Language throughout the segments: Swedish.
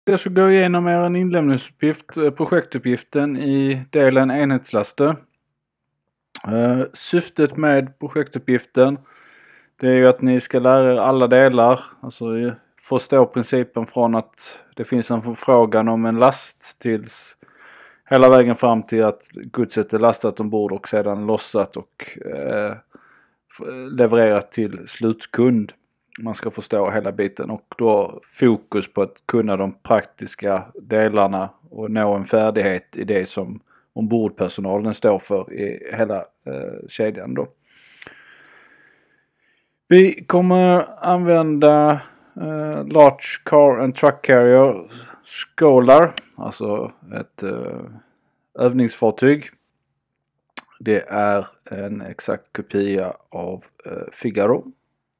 Jag ska gå igenom en inlämningsuppgift, projektuppgiften i delen enhetslaster. Syftet med projektuppgiften, det är ju att ni ska lära er alla delar, alltså förstå principen från att det finns en förfrågan om en last tills hela vägen fram till att godset är lastat ombord och sedan lossat och levererat till slutkund. Man ska förstå hela biten och då fokus på att kunna de praktiska delarna och nå en färdighet i det som ombordpersonalen står för i hela kedjan då. Vi kommer använda Large Car and Truck Carrier Scholar, alltså ett övningsfartyg. Det är en exakt kopia av Figaro.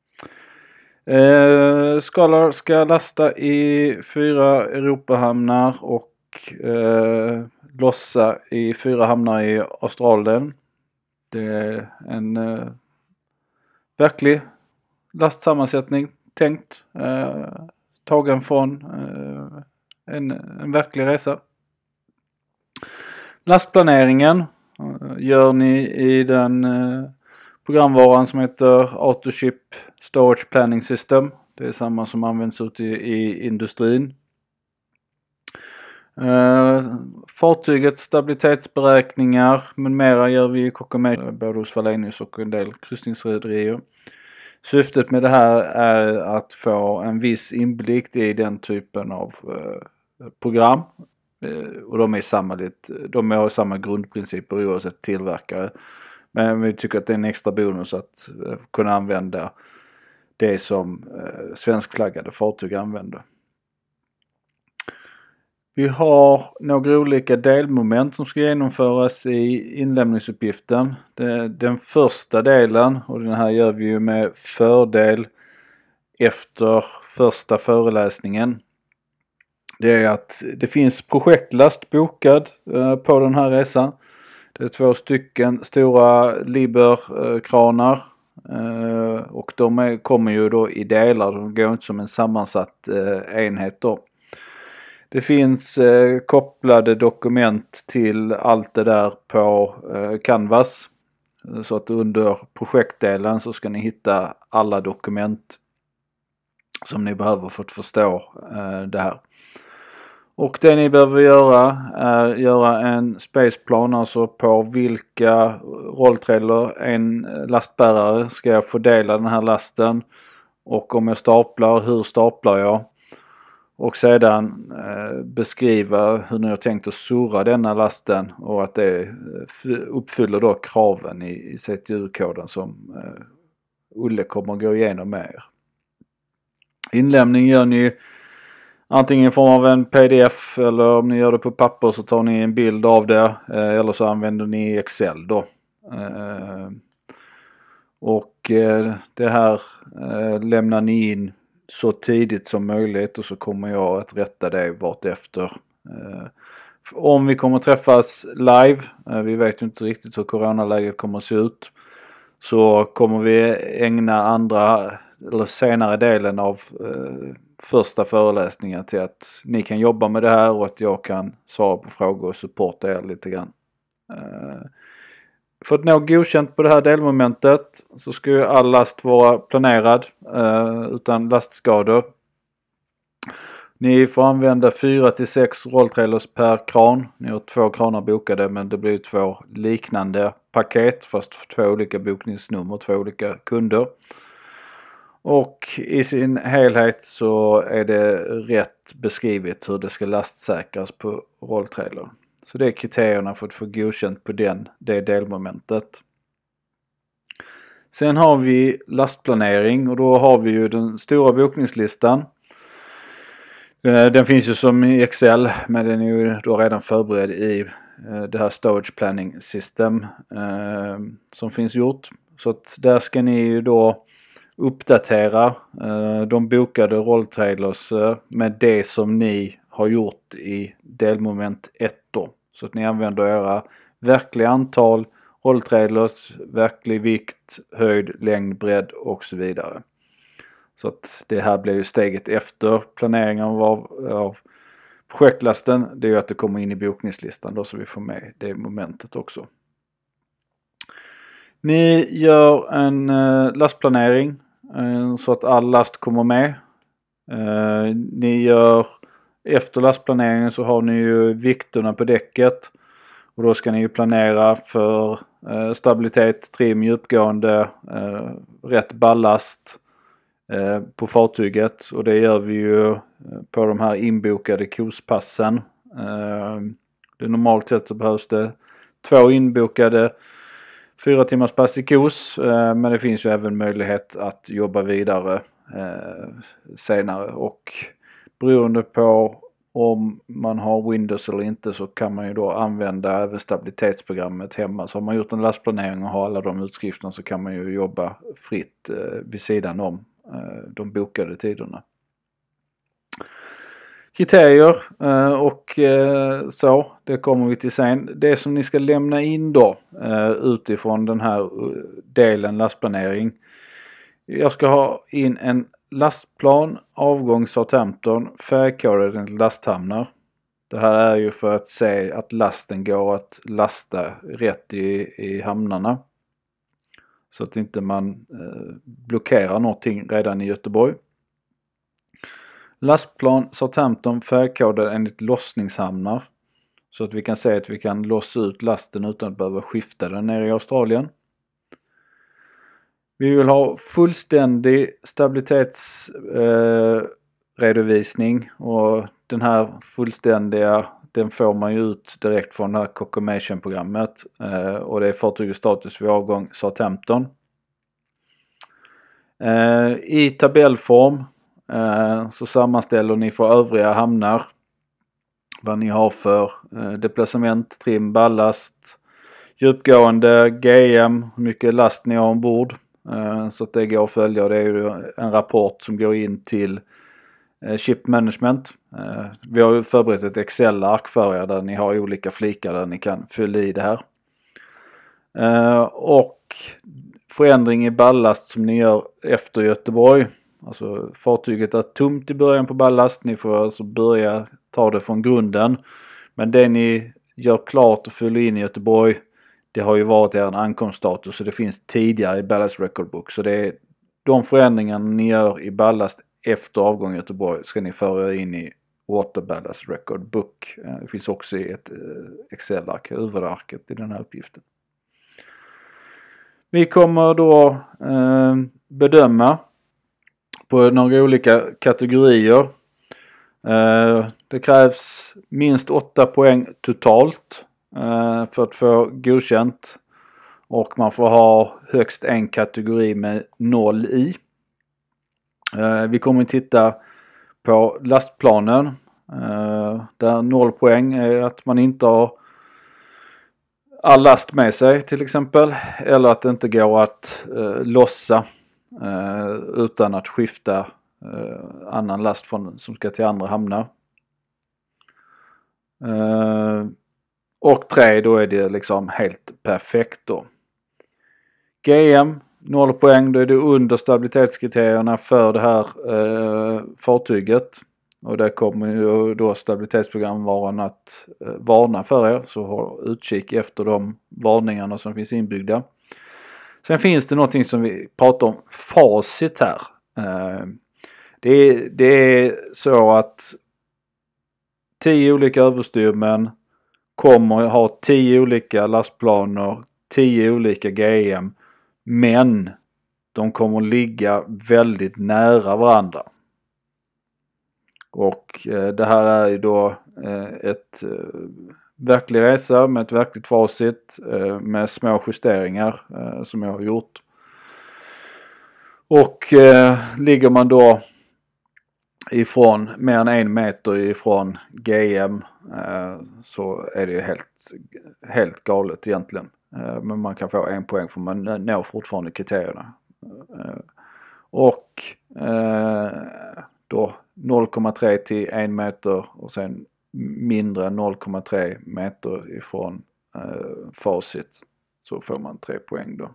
Scholar ska lasta i 4 Europahamnar och lossa i 4 hamnar i Australien. Det är en verklig lastsammansättning tänkt, tagen från en verklig resa. Lastplaneringen gör ni i den programvaran som heter AutoShip Storage Planning System. Det är samma som används ute i industrin. Fartygets stabilitetsberäkningar med mera gör vi i Kokomet, både hos Wallenius och en del kryssningsrederier. Syftet med det här är att få en viss inblick i den typen av program. Och de har samma grundprinciper oavsett tillverkare. Men vi tycker att det är en extra bonus att kunna använda det som svenskflaggade fartyg använder. Vi har några olika delmoment som ska genomföras i inlämningsuppgiften. Den första delen, och den här gör vi ju med fördel efter första föreläsningen. Det är att det finns projektlast bokad på den här resan. Det är 2 stycken stora Liber-kranar och de kommer ju då i delar, de går inte som en sammansatt enhet då. Det finns kopplade dokument till allt det där på Canvas, så att under projektdelen så ska ni hitta alla dokument som ni behöver för att förstå det här. Och det ni behöver göra är göra en spaceplan, alltså på vilka rolltrailer en lastbärare ska jag fördela den här lasten, och om jag staplar, hur staplar jag, och sedan beskriva hur ni har tänkt att surra denna lasten och att det uppfyller då kraven i CTU-koden som Olle kommer att gå igenom med er. Inlämning gör ni antingen i form av en pdf, eller om ni gör det på papper så tar ni en bild av det, eller så använder ni Excel då. Och det här lämnar ni in så tidigt som möjligt, och så kommer jag att rätta det vart efter. Om vi kommer träffas live, vi vet ju inte riktigt hur coronaläget kommer att se ut, så kommer vi ägna senare delen av första föreläsningen till att ni kan jobba med det här och att jag kan svara på frågor och supporta er lite grann. För att nå godkänt på det här delmomentet så ska ju all last vara planerad utan lastskador. Ni får använda 4 till 6 rolltrailers per kran. Ni har 2 kranar bokade, men det blir 2 liknande paket, fast 2 olika bokningsnummer, 2 olika kunder. Och i sin helhet så är det rätt beskrivet hur det ska lastsäkras på rolltrailer. Så det är kriterierna för att få godkänt på det delmomentet. Sen har vi lastplanering, och då har vi ju den stora bokningslistan. Den finns ju som i Excel, men den är ju då redan förberedd i det här Storage Planning System som finns gjort. Så att där ska ni ju då uppdatera de bokade rolltrailers med det som ni har gjort i delmoment 1 då. Så att ni använder era verkliga antal rolltrailers, verklig vikt, höjd, längd, bredd och så vidare. Så att det här blir ju steget efter planeringen av projektlasten, det är ju att det kommer in i bokningslistan då, så vi får med det momentet också. Ni gör en lastplanering så att all last kommer med. Ni gör efter lastplaneringen så har ni ju vikterna på däcket och då ska ni ju planera för stabilitet, trim, djupgående, rätt ballast på fartyget, och det gör vi ju på de här inbokade KOS-passen. Det normalt sett så behövs det 2 inbokade 4 timmars pass i KOS, men det finns ju även möjlighet att jobba vidare senare, och beroende på om man har Windows eller inte så kan man ju då använda även stabilitetsprogrammet hemma. Så har man gjort en lastplanering och har alla de utskrifterna så kan man ju jobba fritt vid sidan om de bokade tiderna. Kriterier och så, det kommer vi till sen. Det som ni ska lämna in då utifrån den här delen lastplanering. Jag ska ha in en lastplan, avgång Southampton, färgkodad enligt lasthamnar. Det här är ju för att se att lasten går att lasta rätt i hamnarna. Så att inte man blockerar någonting redan i Göteborg. Lastplan Southampton färgkodad enligt lossningshamnar. Så att vi kan se att vi kan lossa ut lasten utan att behöva skifta den nere i Australien. Vi vill ha fullständig stabilitetsredovisning och den här fullständiga, den får man ju ut direkt från det här Cocomation-programmet och det är fartygets status vid avgång Southampton. I tabellform så sammanställer ni för övriga hamnar vad ni har för deplacement, trim, ballast, djupgående, GM, hur mycket last ni har ombord. Så att det går att följa, och det är ju en rapport som går in till Ship Management. Vi har ju förberett ett Excel-ark för er där ni har olika flikar där ni kan fylla i det här. Och förändring i ballast som ni gör efter Göteborg. Alltså fartyget är tomt i början på ballast. Ni får alltså börja ta det från grunden. Men det ni gör klart och fyller in i Göteborg, det har ju varit er ankomststatus, så det finns tidigare i Ballast Record Book. Så det är de förändringarna ni gör i ballast efter avgång i Göteborg ska ni föra in i Water Ballast Record Book. Det finns också i ett Excel-ark, huvudarket i den här uppgiften. Vi kommer då bedöma på några olika kategorier. Det krävs minst 8 poäng totalt för att få godkänt, och man får ha högst en kategori med 0 i. Vi kommer att titta på lastplanen där 0 poäng är att man inte har all last med sig till exempel, eller att det inte går att lossa utan att skifta annan last som ska till andra hamnar. Och 3, då är det liksom helt perfekt då. GM 0 poäng, då är det under stabilitetskriterierna för det här fartyget. Och där kommer ju då stabilitetsprogramvaran att varna för er, så ha utkik efter de varningarna som finns inbyggda. Sen finns det någonting som vi pratar om, facit här. Det är så att 10 olika överstyrmän kommer ha 10 olika lastplaner, 10 olika GM, men de kommer ligga väldigt nära varandra. Och det här är ju då ett verklig resa med ett verkligt facit med små justeringar som jag har gjort. Och ligger man då ifrån mer än 1 meter ifrån GM så är det ju helt galet egentligen. Men man kan få 1 poäng för man når fortfarande kriterierna. Och då 0,3 till 1 meter och sen mindre än 0,3 meter ifrån facit, så får man 3 poäng då.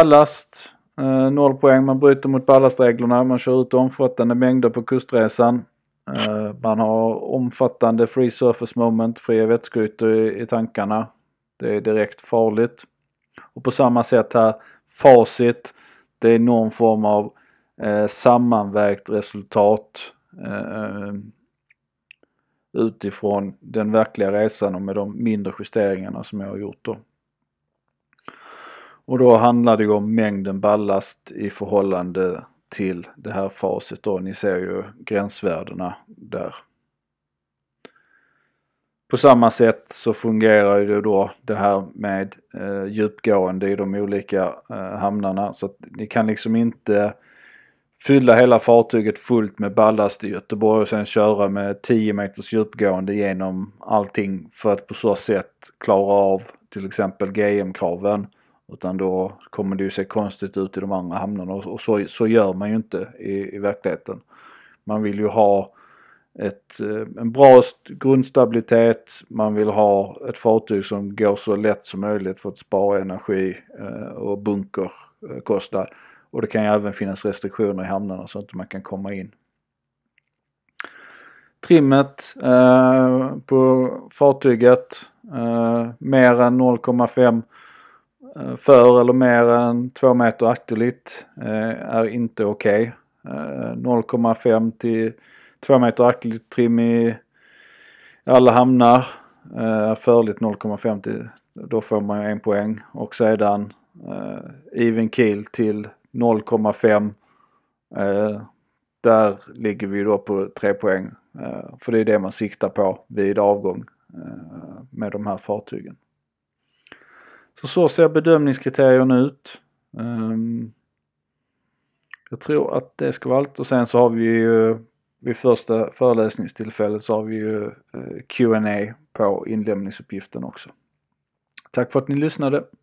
Ballast 0 poäng, man bryter mot ballastreglerna, man kör ut omfattande mängder på kustresan. Man har omfattande free surface moment, fria vätskeytor i tankarna. Det är direkt farligt. Och på samma sätt här, facit, det är någon form av sammanvägt resultat utifrån den verkliga resan och med de mindre justeringarna som jag har gjort då. Och då handlar det ju om mängden ballast i förhållande till det här facit då. Ni ser ju gränsvärdena där. På samma sätt så fungerar ju då det här med djupgående i de olika hamnarna. Så att ni kan liksom inte fylla hela fartyget fullt med ballast i Göteborg och sen köra med 10 meters djupgående genom allting för att på så sätt klara av till exempel GM-kraven. Utan då kommer det ju se konstigt ut i de andra hamnarna och så gör man ju inte i verkligheten. Man vill ju ha en bra grundstabilitet, man vill ha ett fartyg som går så lätt som möjligt för att spara energi och bunkerkostnad. Och det kan ju även finnas restriktioner i hamnarna så att man kan komma in. Trimmet på fartyget mer än 0,5 för eller mer än 2 meter aktelit är inte okej. 0,5 till 2 meter aktelit trim i alla hamnar. Förligt 0,5 till, då får man 1 poäng. Och sedan even keel till 0,5. Där ligger vi då på 3 poäng. För det är det man siktar på vid avgång med de här fartygen. Så ser bedömningskriterierna ut. Jag tror att det ska vara allt. Och sen så har vi ju vid första föreläsningstillfället så har vi ju Q&A på inlämningsuppgiften också. Tack för att ni lyssnade.